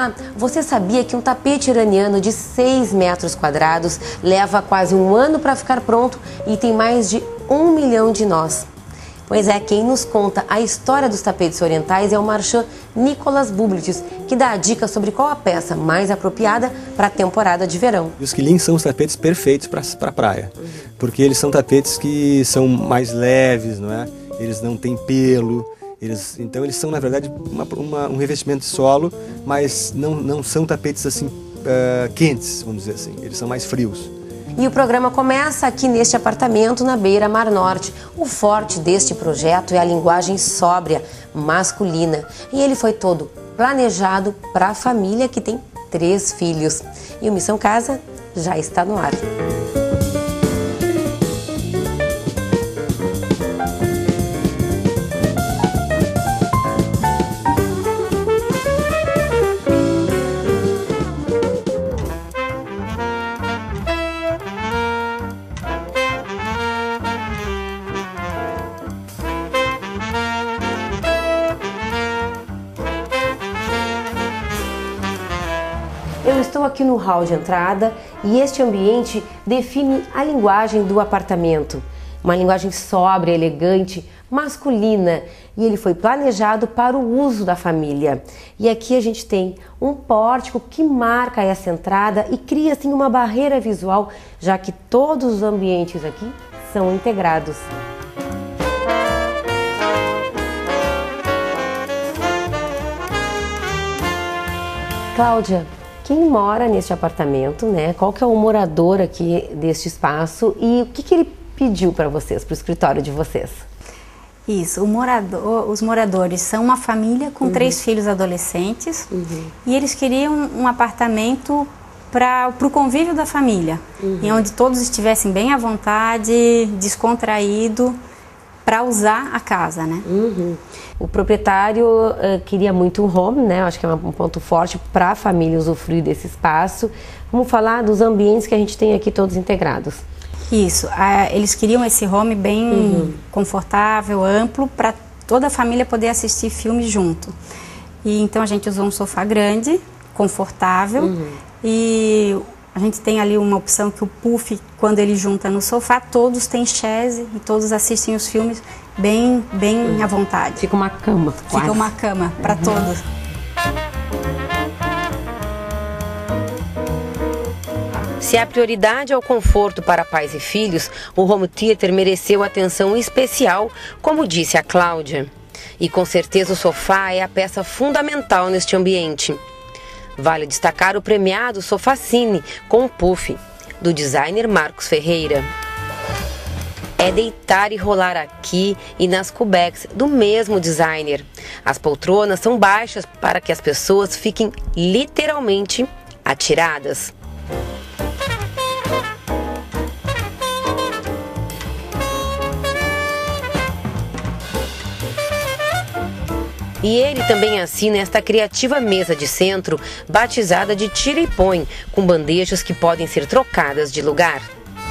Ah, você sabia que um tapete iraniano de 6 metros quadrados leva quase um ano para ficar pronto e tem mais de 1 milhão de nós? Pois é, quem nos conta a história dos tapetes orientais é o marchand Nicolas Bublitz, que dá a dica sobre qual a peça mais apropriada para a temporada de verão. Os quilins são os tapetes perfeitos para a praia, porque eles são tapetes que são mais leves, não é? Eles não têm pelo, então eles são, na verdade, um revestimento de solo, mas não são tapetes assim quentes, vamos dizer assim, eles são mais frios. E o programa começa aqui neste apartamento na beira-mar norte. O forte deste projeto é a linguagem sóbria, masculina. E ele foi todo planejado para a família que tem 3 filhos. E o Missão Casa já está no ar. Eu estou aqui no hall de entrada e este ambiente define a linguagem do apartamento. Uma linguagem sóbria, elegante, masculina, e ele foi planejado para o uso da família. E aqui a gente tem um pórtico que marca essa entrada e cria assim uma barreira visual, já que todos os ambientes aqui são integrados. Cláudia, quem mora neste apartamento, né? Qual que é o morador aqui deste espaço e o que ele pediu para vocês, para o escritório de vocês? Isso, os moradores são uma família com 3 filhos adolescentes e eles queriam um apartamento para o convívio da família, em onde todos estivessem bem à vontade, descontraído, para usar a casa, né? O proprietário queria muito um home, né? Acho que é um ponto forte para a família usufruir desse espaço. Vamos falar dos ambientes que a gente tem aqui todos integrados. Isso, eles queriam esse home bem confortável, amplo, para toda a família poder assistir filme junto. E então a gente usou um sofá grande, confortável, e a gente tem ali uma opção que o puff, quando ele junta no sofá, todos têm chaise e todos assistem os filmes bem à vontade. Fica uma cama, quase. Fica uma cama para todos. Se a prioridade é o conforto para pais e filhos, o home theater mereceu atenção especial, como disse a Cláudia. E com certeza o sofá é a peça fundamental neste ambiente. Vale destacar o premiado Sofacine com o puff, do designer Marcos Ferreira. É deitar e rolar aqui e nas cubecks do mesmo designer. As poltronas são baixas para que as pessoas fiquem literalmente atiradas. E ele também assina esta criativa mesa de centro, batizada de tira e põe, com bandejas que podem ser trocadas de lugar.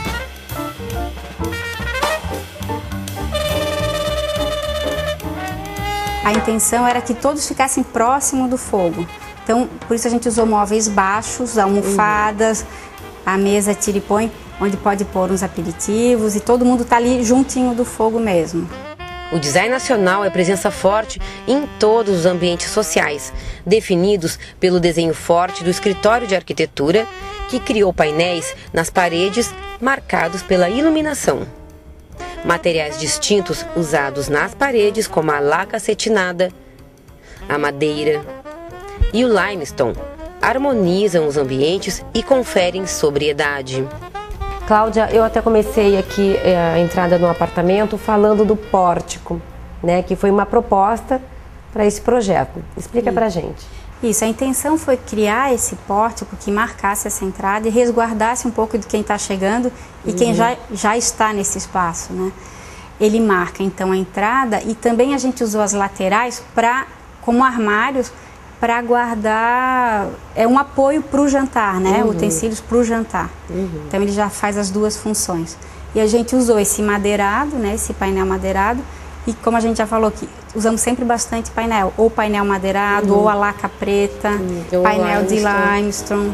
A intenção era que todos ficassem próximo do fogo. Então, por isso a gente usou móveis baixos, almofadas, a mesa tira e põe, onde pode pôr uns aperitivos e todo mundo está ali juntinho do fogo mesmo. O design nacional é presença forte em todos os ambientes sociais, definidos pelo desenho forte do escritório de arquitetura, que criou painéis nas paredes marcados pela iluminação. Materiais distintos usados nas paredes, como a laca acetinada, a madeira e o limestone, harmonizam os ambientes e conferem sobriedade. Cláudia, eu até comecei aqui a entrada no apartamento falando do pórtico, né, que foi uma proposta para esse projeto. Explica pra gente. Isso, a intenção foi criar esse pórtico que marcasse essa entrada e resguardasse um pouco de quem está chegando e quem já está nesse espaço, né? Ele marca então a entrada e também a gente usou as laterais como armários para guardar, um apoio para o jantar, né? Utensílios para o jantar. Então ele já faz as duas funções. E a gente usou esse madeirado, né? Esse painel madeirado, E como a gente já falou que usamos sempre bastante painel, ou painel madeirado, ou a laca preta, painel de limestone.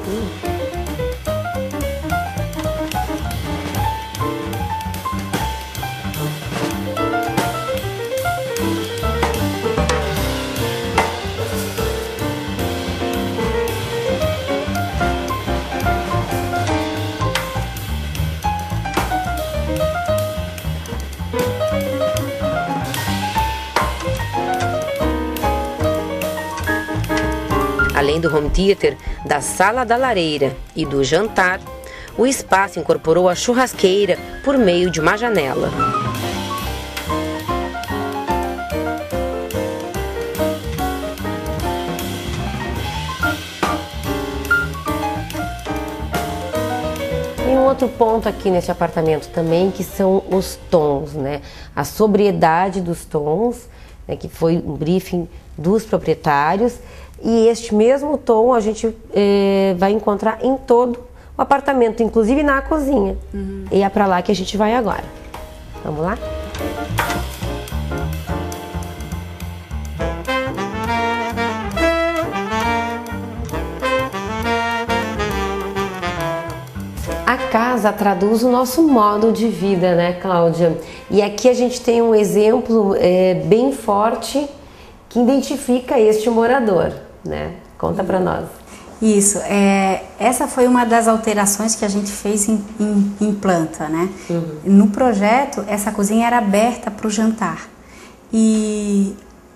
Além do home theater, da sala da lareira e do jantar, o espaço incorporou a churrasqueira por meio de uma janela. E um outro ponto aqui nesse apartamento também, que são os tons, né? A sobriedade dos tons, né, que foi um briefing dos proprietários. E este mesmo tom a gente vai encontrar em todo o apartamento, inclusive na cozinha. E é para lá que a gente vai agora. Vamos lá? A casa traduz o nosso modo de vida, né, Cláudia? E aqui a gente tem um exemplo bem forte que identifica este morador, né? Conta para nós. Isso, essa foi uma das alterações que a gente fez em planta, né? No projeto, essa cozinha era aberta para o jantar e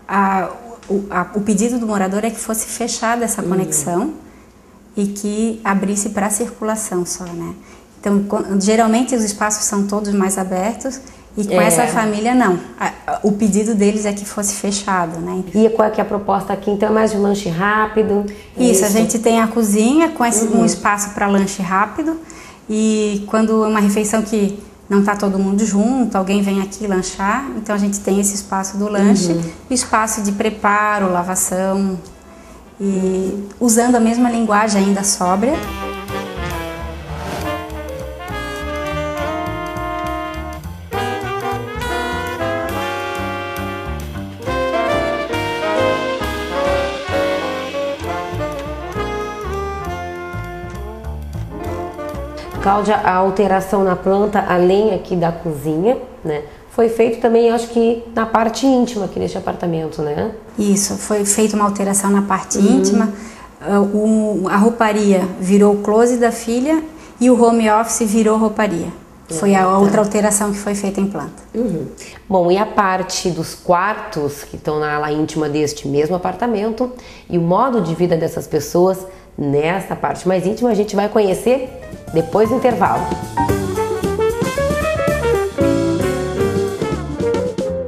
o pedido do morador é que fosse fechada essa conexão e que abrisse para a circulação só, né? Então, geralmente os espaços são todos mais abertos e com essa família não. O pedido deles é que fosse fechado, né? E qual é que é a proposta aqui? Então é mais de um lanche rápido? Isso, a gente tem a cozinha com um espaço para lanche rápido e quando é uma refeição que não está todo mundo junto, alguém vem aqui lanchar, então a gente tem esse espaço do lanche, espaço de preparo, lavação e usando a mesma linguagem ainda sóbria. Cláudia, a alteração na planta, além aqui da cozinha, né, foi feito também, acho que na parte íntima aqui neste apartamento, né? Isso, foi feita uma alteração na parte íntima, a rouparia virou o closet da filha e o home office virou rouparia. Foi a outra alteração que foi feita em planta. Bom, e a parte dos quartos que estão na ala íntima deste mesmo apartamento e o modo de vida dessas pessoas nessa parte mais íntima a gente vai conhecer depois do intervalo.